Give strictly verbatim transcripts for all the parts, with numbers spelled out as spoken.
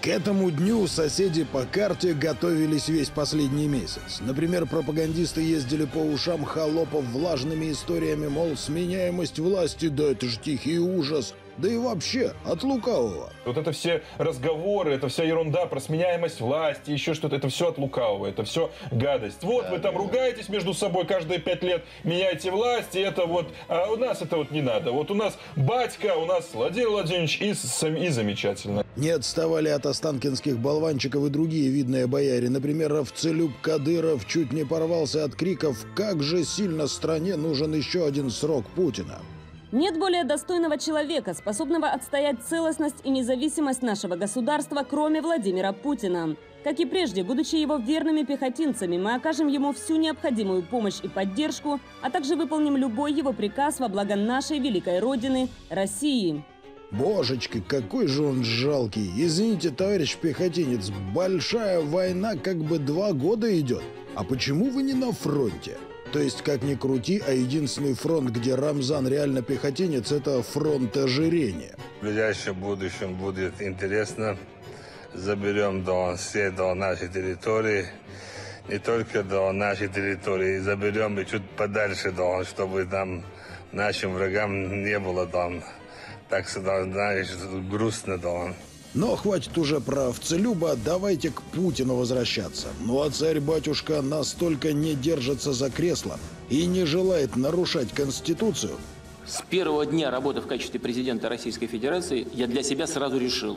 К этому дню соседи по карте готовились весь последний месяц. Например, пропагандисты ездили по ушам холопов влажными историями, мол, сменяемость власти, да это же тихий ужас. Да и вообще, от лукавого. Вот это все разговоры, это вся ерунда про сменяемость власти, еще что-то, это все от лукавого, это все гадость. Вот да, вы там да. ругаетесь между собой каждые пять лет, меняете власть, и это вот, а у нас это вот не надо. Вот у нас батька, у нас Владимир Владимирович, и, и замечательно. Не отставали от останкинских болванчиков и другие видные бояре. Например, Равцелюб Кадыров чуть не порвался от криков «Как же сильно стране нужен еще один срок Путина!». Нет более достойного человека, способного отстоять целостность и независимость нашего государства, кроме Владимира Путина. Как и прежде, будучи его верными пехотинцами, мы окажем ему всю необходимую помощь и поддержку, а также выполним любой его приказ во благо нашей великой Родины – России. Божечки, какой же он жалкий. Извините, товарищ пехотинец, большая война как бы два года идет. А почему вы не на фронте? То есть, как ни крути, а единственный фронт, где Рамзан реально пехотинец, это фронт ожирения. В ближайшем будущем будет интересно. Заберем до, все до нашей территории. Не только до нашей территории. Заберем и чуть подальше, до, чтобы там нашим врагам не было там. Так что, знаешь, грустно, да. Но хватит уже про Равцелюба, давайте к Путину возвращаться. Ну а царь-батюшка настолько не держится за кресло и не желает нарушать Конституцию. С первого дня работы в качестве президента Российской Федерации я для себя сразу решил,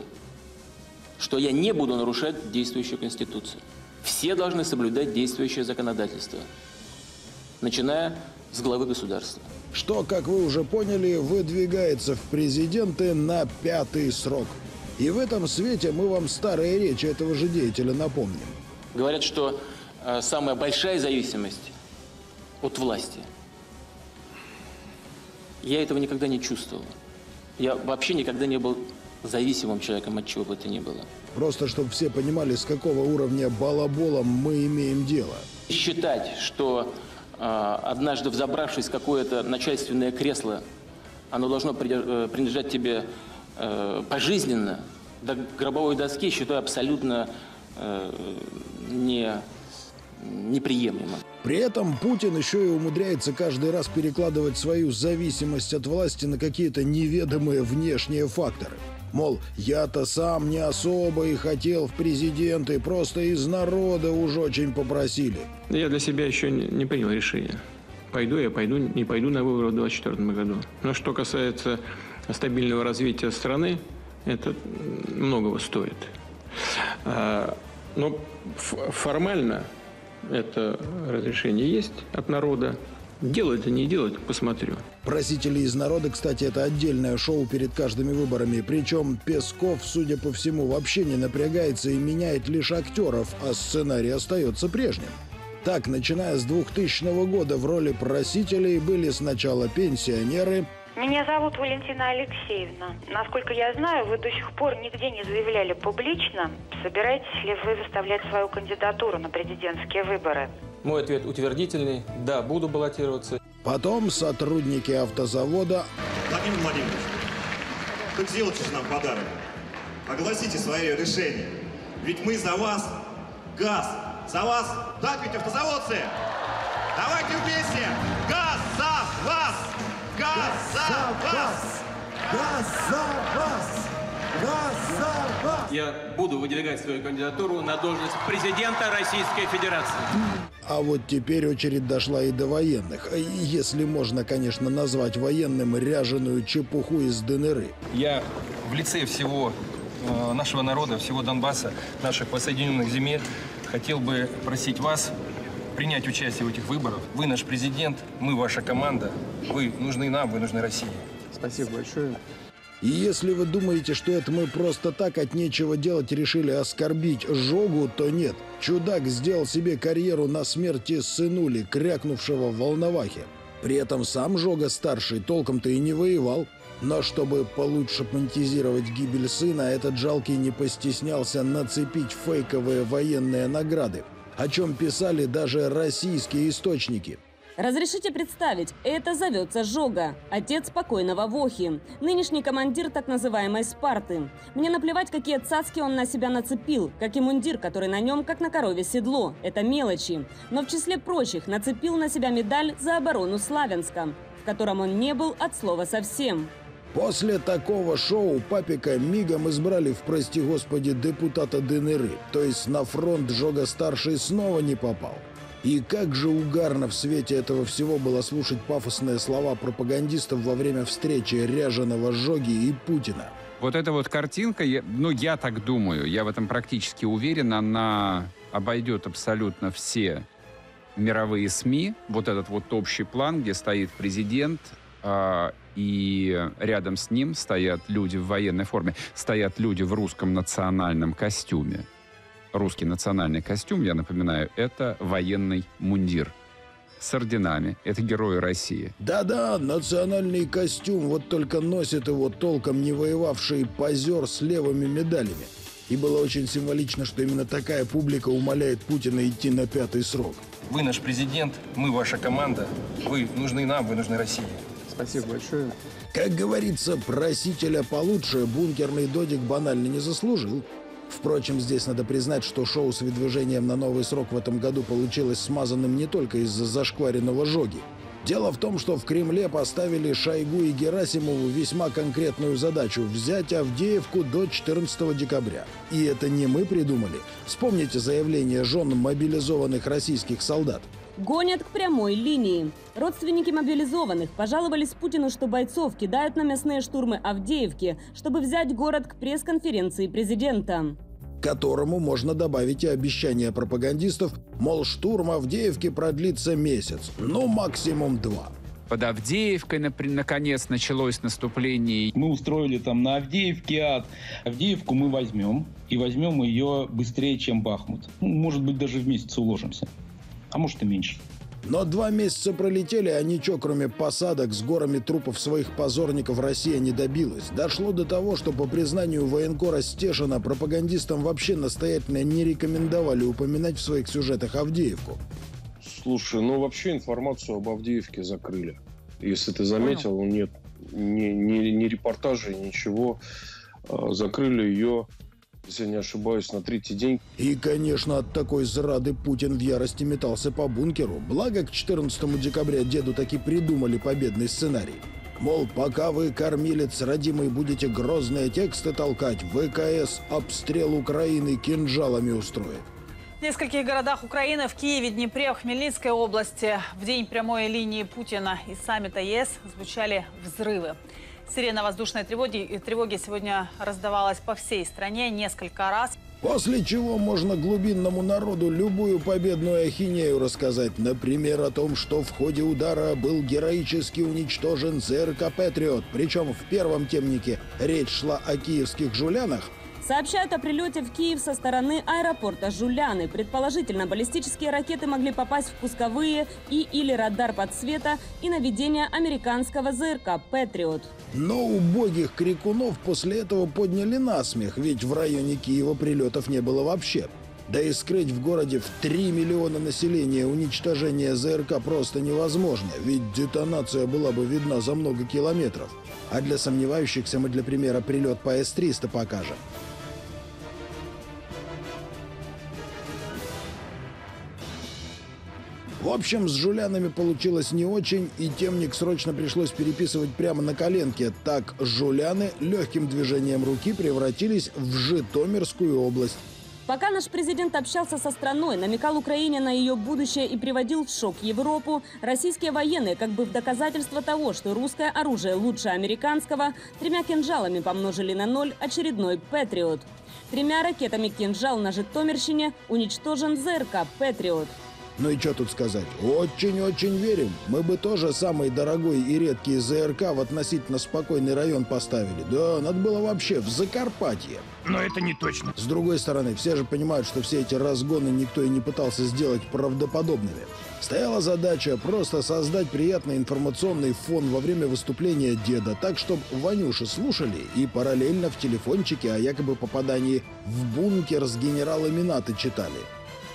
что я не буду нарушать действующую Конституцию. Все должны соблюдать действующее законодательство, начиная с главы государства. Что, как вы уже поняли, выдвигается в президенты на пятый срок. И в этом свете мы вам старые речи этого же деятеля напомним. Говорят, что э, самая большая зависимость от власти. Я этого никогда не чувствовал. Я вообще никогда не был зависимым человеком от чего бы то ни было. Просто, чтобы все понимали, с какого уровня балаболом мы имеем дело. Считать, что э, однажды взобравшись в какое-то начальственное кресло, оно должно принадлежать тебе э, пожизненно, до гробовой доски, считаю абсолютно э, не, неприемлемо. При этом Путин еще и умудряется каждый раз перекладывать свою зависимость от власти на какие-то неведомые внешние факторы. Мол, я-то сам не особо и хотел в президенты, просто из народа уж очень попросили. Я для себя еще не, не принял решение. Пойду я, пойду, не пойду на выборы в двадцать четвёртом году. Но что касается стабильного развития страны, это многого стоит. Но формально это разрешение есть от народа. Делать и не делать, посмотрю. Просители из народа, кстати, это отдельное шоу перед каждыми выборами. Причем Песков, судя по всему, вообще не напрягается и меняет лишь актеров, а сценарий остается прежним. Так, начиная с двухтысячного года в роли просителей были сначала пенсионеры. Меня зовут Валентина Алексеевна. Насколько я знаю, вы до сих пор нигде не заявляли публично, собираетесь ли вы выставлять свою кандидатуру на президентские выборы. Мой ответ утвердительный. Да, буду баллотироваться. Потом сотрудники автозавода. Владимир Владимирович, так сделайте же нам подарок. Огласите свои решения. Ведь мы за вас, газ, за вас, так ведь, автозаводцы? Давайте вместе! Газ за вас! Газ за вас! Газ за вас! Газ за вас! Я буду выдвигать свою кандидатуру на должность президента Российской Федерации. А вот теперь очередь дошла и до военных. Если можно, конечно, назвать военным ряженую чепуху из ДНР. Я в лице всего э, нашего народа, всего Донбасса, наших воссоединенных земель, хотел бы просить вас принять участие в этих выборах. Вы наш президент, мы ваша команда. Вы нужны нам, вы нужны России. Спасибо большое. И если вы думаете, что это мы просто так от нечего делать решили оскорбить Жогу, то нет. Чудак сделал себе карьеру на смерти сынули, крякнувшего в Волновахе. При этом сам Жога-старший толком-то и не воевал. Но чтобы получше монетизировать гибель сына, этот жалкий не постеснялся нацепить фейковые военные награды, о чем писали даже российские источники. Разрешите представить, это зовется Жога, отец покойного Вохи, нынешний командир так называемой Спарты. Мне наплевать, какие цацки он на себя нацепил, как и мундир, который на нем, как на корове седло. Это мелочи. Но в числе прочих нацепил на себя медаль за оборону Славянска, в котором он не был от слова совсем. После такого шоу папика мигом избрали в, прости господи, депутата ДНР, то есть на фронт Жога-старший снова не попал. И как же угарно в свете этого всего было слушать пафосные слова пропагандистов во время встречи Ряженого, Жоги и Путина. Вот эта вот картинка, я, ну я так думаю, я в этом практически уверен, она обойдет абсолютно все мировые СМИ. Вот этот вот общий план, где стоит президент, э, и рядом с ним стоят люди в военной форме, стоят люди в русском национальном костюме. Русский национальный костюм, я напоминаю, это военный мундир с орденами. Это герои России. Да-да, национальный костюм, вот только носит его толком не воевавший позер с левыми медалями. И было очень символично, что именно такая публика умоляет Путина идти на пятый срок. Вы наш президент, мы ваша команда. Вы нужны нам, вы нужны России. Спасибо большое. Как говорится, просителя получше бункерный додик банально не заслужил. Впрочем, здесь надо признать, что шоу с выдвижением на новый срок в этом году получилось смазанным не только из-за зашкваренного Жоги. Дело в том, что в Кремле поставили Шойгу и Герасимову весьма конкретную задачу – взять Авдеевку до четырнадцатого декабря. И это не мы придумали. Вспомните заявление жен мобилизованных российских солдат. Гонят к прямой линии. Родственники мобилизованных пожаловались Путину, что бойцов кидают на мясные штурмы Авдеевки, чтобы взять город к пресс-конференции президента. Которому можно добавить и обещание пропагандистов, мол, штурм Авдеевки продлится месяц, ну максимум два. Под Авдеевкой, наконец, началось наступление. Мы устроили там на Авдеевке ад. Авдеевку мы возьмем, и возьмем ее быстрее, чем Бахмут. Ну, может быть, даже в месяц уложимся. А может и меньше. Но два месяца пролетели, а ничего, кроме посадок с горами трупов своих позорников, Россия не добилась. Дошло до того, что по признанию военкора Стешина пропагандистам вообще настоятельно не рекомендовали упоминать в своих сюжетах Авдеевку. Слушай, ну вообще информацию об Авдеевке закрыли. Если ты заметил, нет ни, ни, ни репортажей, ничего. Закрыли ее, если я не ошибаюсь, на третий день. И, конечно, от такой зрады Путин в ярости метался по бункеру. Благо, к четырнадцатому декабря деду таки придумали победный сценарий. Мол, пока вы, кормилец родимый, будете грозные тексты толкать, ВКС обстрел Украины кинжалами устроит. В нескольких городах Украины, в Киеве, Днепре, в Хмельницкой области в день прямой линии Путина и саммита ЕС звучали взрывы. Сирена воздушной тревоги, тревоги сегодня раздавалась по всей стране несколько раз. После чего можно глубинному народу любую победную ахинею рассказать. Например, о том, что в ходе удара был героически уничтожен ЗРК «Патриот». Причем в первом темнике речь шла о киевских жулянах. Сообщают о прилете в Киев со стороны аэропорта Жуляны. Предположительно, баллистические ракеты могли попасть в пусковые и или радар подсвета и наведение американского ЗРК «Патриот». Но убогих крикунов после этого подняли насмех, ведь в районе Киева прилетов не было вообще. Да и скрыть в городе в три миллиона населения уничтожение ЗРК просто невозможно, ведь детонация была бы видна за много километров. А для сомневающихся мы для примера прилет по С триста покажем. В общем, с жулянами получилось не очень, и темник срочно пришлось переписывать прямо на коленке. Так жуляны легким движением руки превратились в Житомирскую область. Пока наш президент общался со страной, намекал Украине на ее будущее и приводил в шок Европу, российские военные, как бы в доказательство того, что русское оружие лучше американского, тремя кинжалами помножили на ноль очередной «Патриот». Тремя ракетами «Кинжал» на Житомирщине уничтожен ЗРК «Патриот». Ну и что тут сказать? Очень-очень верим. Мы бы тоже самый дорогой и редкий ЗРК в относительно спокойный район поставили. Да, надо было вообще в Закарпатье. Но это не точно. С другой стороны, все же понимают, что все эти разгоны никто и не пытался сделать правдоподобными. Стояла задача просто создать приятный информационный фон во время выступления деда, так, чтобы Ванюши слушали и параллельно в телефончике о якобы попадании в бункер с генералами НАТО читали.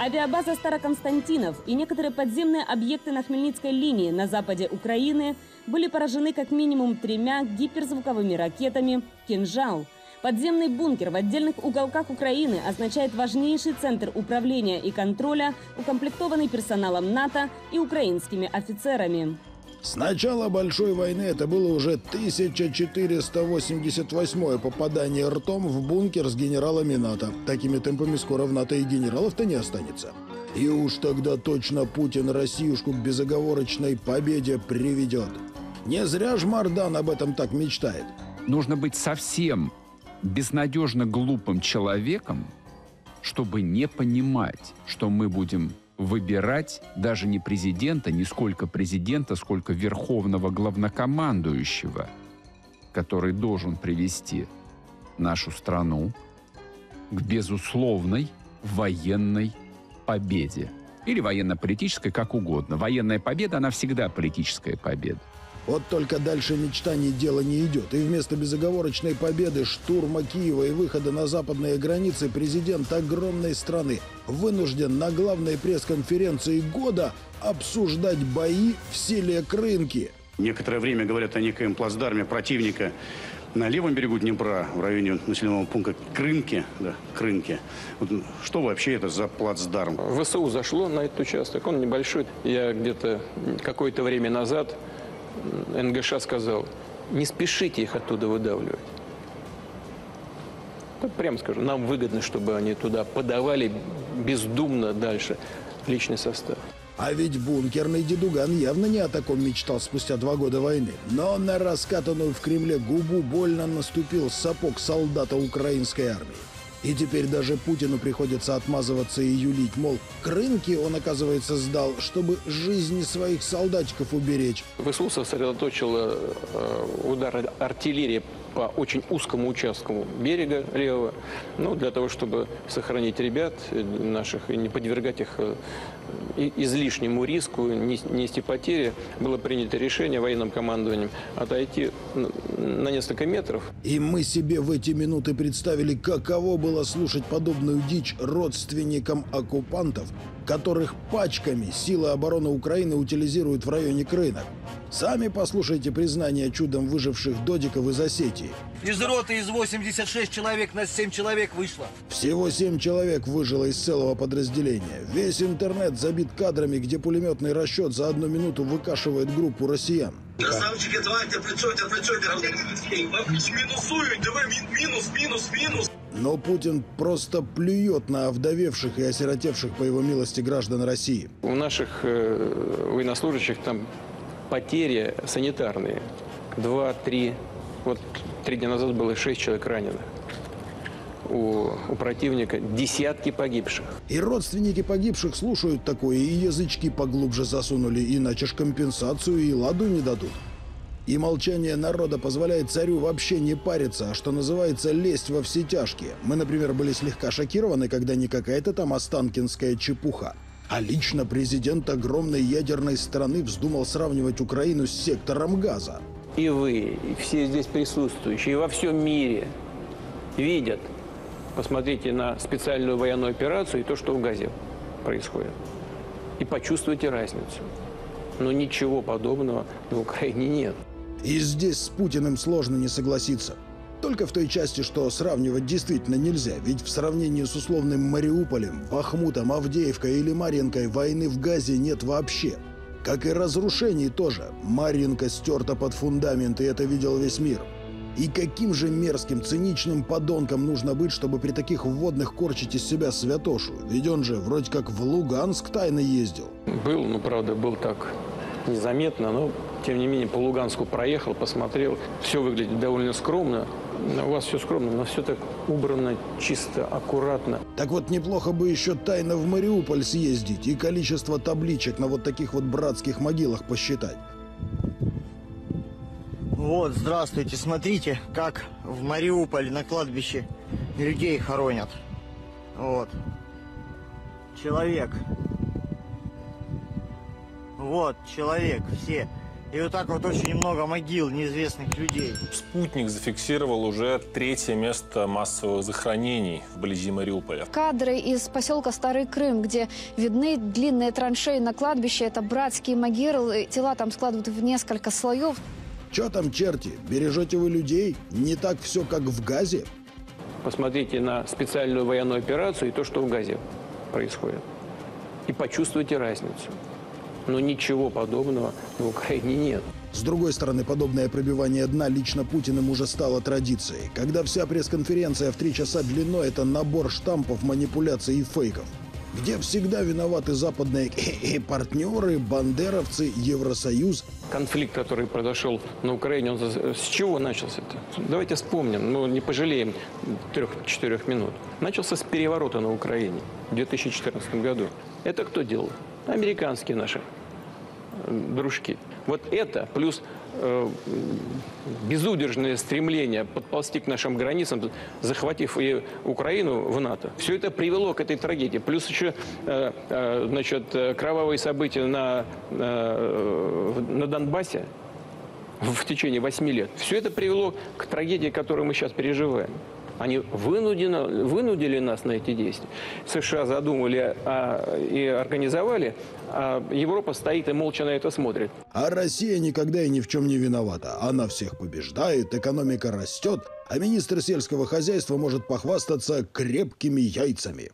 Авиабаза Староконстантинов и некоторые подземные объекты на Хмельницкой линии на западе Украины были поражены как минимум тремя гиперзвуковыми ракетами «Кинжал». Подземный бункер в отдельных уголках Украины означает важнейший центр управления и контроля, укомплектованный персоналом НАТО и украинскими офицерами. С начала Большой войны это было уже тысяча четыреста восемьдесят восьмое попадание ртом в бункер с генералами НАТО. Такими темпами скоро в НАТО и генералов-то не останется. И уж тогда точно Путин Россиюшку к безоговорочной победе приведет. Не зря ж Мардан об этом так мечтает. Нужно быть совсем безнадежно глупым человеком, чтобы не понимать, что мы будем выбирать даже не президента, не сколько президента, сколько верховного главнокомандующего, который должен привести нашу страну к безусловной военной победе. Или военно-политической, как угодно. Военная победа, она всегда политическая победа. Вот только дальше мечтаний дело не идет. И вместо безоговорочной победы, штурма Киева и выхода на западные границы президент огромной страны вынужден на главной пресс-конференции года обсуждать бои в селе Крынки. Некоторое время говорят о некоем плацдарме противника на левом берегу Днепра, в районе населенного пункта Крынки. Да, Крынки. Вот что вообще это за плацдарм? ВСУ зашло на этот участок, он небольшой. Я где-то какое-то время назад эн гэ ша сказал, не спешите их оттуда выдавливать. Так прямо скажу, нам выгодно, чтобы они туда подавали бездумно дальше личный состав. А ведь бункерный дедуган явно не о таком мечтал спустя два года войны. Но на раскатанную в Кремле губу больно наступил сапог солдата украинской армии. И теперь даже Путину приходится отмазываться и юлить, мол, Крынки он, оказывается, сдал, чтобы жизни своих солдатиков уберечь. ВСУ сосредоточила э, удар артиллерии по очень узкому участку берега левого, ну, для того, чтобы сохранить ребят наших и не подвергать их э, излишнему риску, нести потери, было принято решение военным командованием отойти на несколько метров. И мы себе в эти минуты представили, каково было слушать подобную дичь родственникам оккупантов, которых пачками силы обороны Украины утилизируют в районе Крынок. Сами послушайте признания чудом выживших додиков из Осетии. Из роты из восьмидесяти шести человек на семь человек вышло. Всего семь человек выжило из целого подразделения. Весь интернет забит кадрами, где пулеметный расчет за одну минуту выкашивает группу россиян. Красавчики, давайте, отвлечете, отвлечете. Минусуют, давай, минус, минус, минус. Но Путин просто плюет на овдовевших и осиротевших по его милости граждан России. У наших э, военнослужащих там потери санитарные. Два-три. Вот три дня назад было шесть человек раненых. У, у противника десятки погибших. И родственники погибших слушают такое, и язычки поглубже засунули, иначе ж компенсацию и ладу не дадут. И молчание народа позволяет царю вообще не париться, а что называется лезть во все тяжкие. Мы, например, были слегка шокированы, когда не какая-то там останкинская чепуха, а лично президент огромной ядерной страны вздумал сравнивать Украину с сектором Газа. И вы, и все здесь присутствующие, и во всем мире видят. Посмотрите на специальную военную операцию и то, что в Газе происходит. И почувствуйте разницу. Но ничего подобного в Украине нет. И здесь с Путиным сложно не согласиться. Только в той части, что сравнивать действительно нельзя. Ведь в сравнении с условным Мариуполем, Бахмутом, Авдеевкой или Марьинкой войны в Газе нет вообще. Как и разрушений тоже. Марьинка стерта под фундамент, и это видел весь мир. И каким же мерзким, циничным подонком нужно быть, чтобы при таких вводных корчить из себя святошу? Ведь он же вроде как в Луганск тайно ездил. Был, ну правда, был так незаметно, но тем не менее по Луганску проехал, посмотрел. Все выглядит довольно скромно. У вас все скромно, но все так убрано, чисто, аккуратно. Так вот, неплохо бы еще тайно в Мариуполь съездить и количество табличек на вот таких вот братских могилах посчитать. Вот, здравствуйте, смотрите, как в Мариуполе на кладбище людей хоронят. Вот. Человек. Вот, человек, все. И вот так вот очень много могил неизвестных людей. Спутник зафиксировал уже третье место массовых захоронений вблизи Мариуполя. Кадры из поселка Старый Крым, где видны длинные траншеи на кладбище. Это братские могилы. Тела там складывают в несколько слоев. Чё там, черти? Бережете вы людей? Не так все, как в Газе? Посмотрите на специальную военную операцию и то, что в Газе происходит. И почувствуйте разницу. Но ничего подобного в Украине нет. С другой стороны, подобное пробивание дна лично Путиным уже стало традицией. Когда вся пресс-конференция в три часа длиной – это набор штампов, манипуляций и фейков. Где всегда виноваты западные партнеры, бандеровцы, Евросоюз. Конфликт, который произошел на Украине, он с чего начался-то? Давайте вспомним, ну не пожалеем трех-четырех минут. Начался с переворота на Украине в две тысячи четырнадцатом году. Это кто делал? Американские наши дружки. Вот это плюс э, безудержное стремление подползти к нашим границам, захватив и Украину в НАТО. Все это привело к этой трагедии. Плюс еще э, э, значит, кровавые события на, э, на Донбассе в течение восьми лет. Все это привело к трагедии, которую мы сейчас переживаем. Они вынуденно, вынудили нас на эти действия. США задумали а, и организовали, а Европа стоит и молча на это смотрит. А Россия никогда и ни в чем не виновата. Она всех побеждает, экономика растет, а министр сельского хозяйства может похвастаться крепкими яйцами.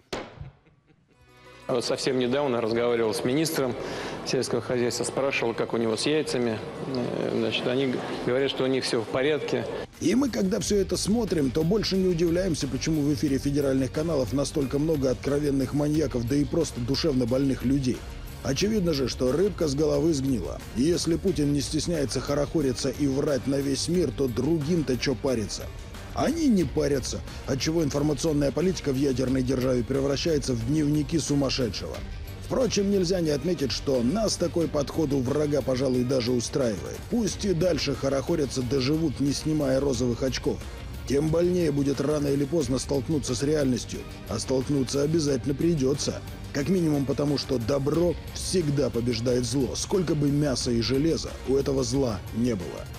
Вот совсем недавно разговаривал с министром сельского хозяйства, спрашивал, как у него с яйцами. Значит, они говорят, что у них все в порядке. И мы, когда все это смотрим, то больше не удивляемся, почему в эфире федеральных каналов настолько много откровенных маньяков, да и просто душевно больных людей. Очевидно же, что рыбка с головы сгнила. И если Путин не стесняется хорохориться и врать на весь мир, то другим-то чё париться? Они не парятся, отчего информационная политика в ядерной державе превращается в дневники сумасшедшего. Впрочем, нельзя не отметить, что нас такой подход у врага, пожалуй, даже устраивает. Пусть и дальше хорохорятся, доживут, не снимая розовых очков. Тем больнее будет рано или поздно столкнуться с реальностью. А столкнуться обязательно придется. Как минимум потому, что добро всегда побеждает зло, сколько бы мяса и железа у этого зла не было.